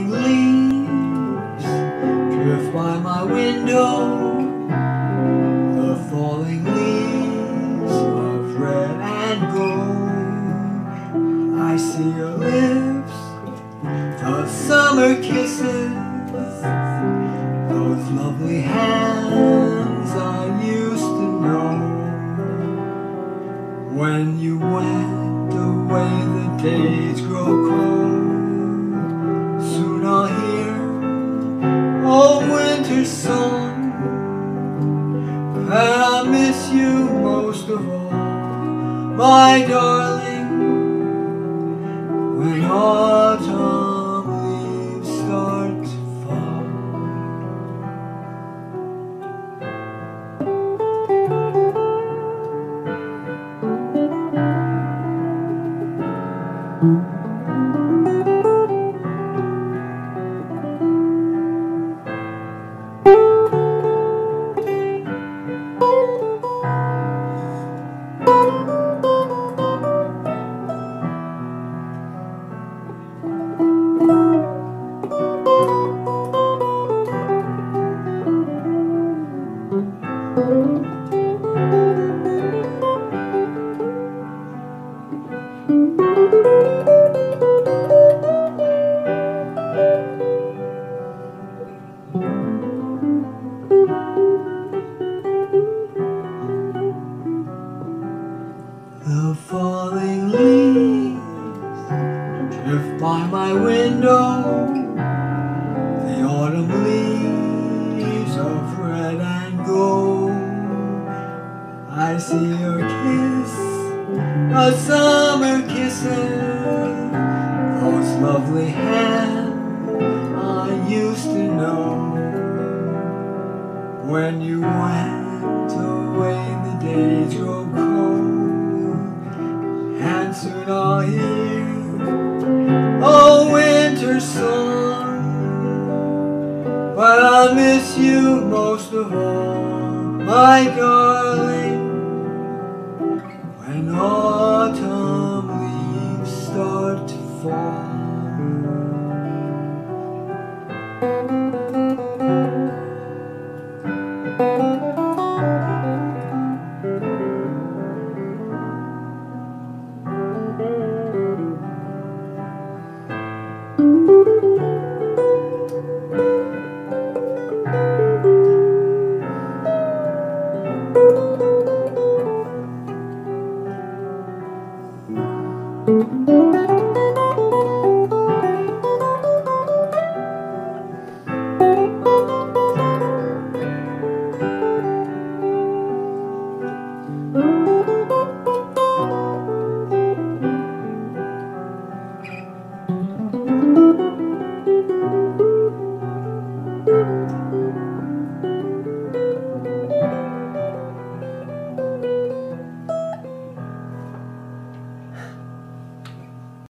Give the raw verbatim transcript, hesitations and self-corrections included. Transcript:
falling leaves drift by my window. The falling leaves of red and gold. I see your lips, those summer kisses, those lovely hands I used to know. When you went away, the days grow cold. Soon I'll hear old winter's song, and I miss you most of all, my darling, when autumn leaves start to fall. The falling leaves drift by my window. The autumn leaves of red and gold. I see your kiss, a summer kisses, those lovely hands I used to know. When you went away, the days grow cold, and soon I'll hear old winter's song. But I'll miss you most of all, my darling, when autumn leaves start to fall. Thank you.